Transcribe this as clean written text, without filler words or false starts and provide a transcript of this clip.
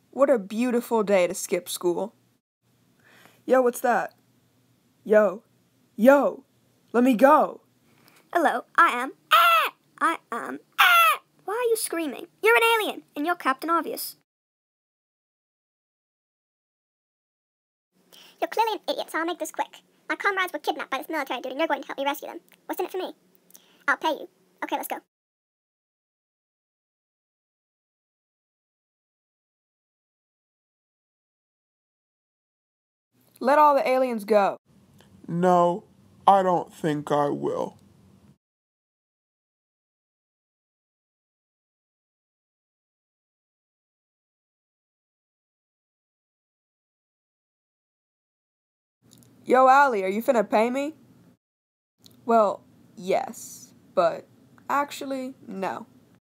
What a beautiful day to skip school. Yo, what's that? Yo, yo, let me go. Hello, I am. Why are you screaming? You're an alien, and you're Captain Obvious. You're clearly an idiot, so I'll make this quick. My comrades were kidnapped by this military dude, and you're going to help me rescue them. What's in it for me? I'll pay you. Okay, let's go. Let all the aliens go. No, I don't think I will. Yo, Allie, are you finna pay me? Well, yes, but actually, no.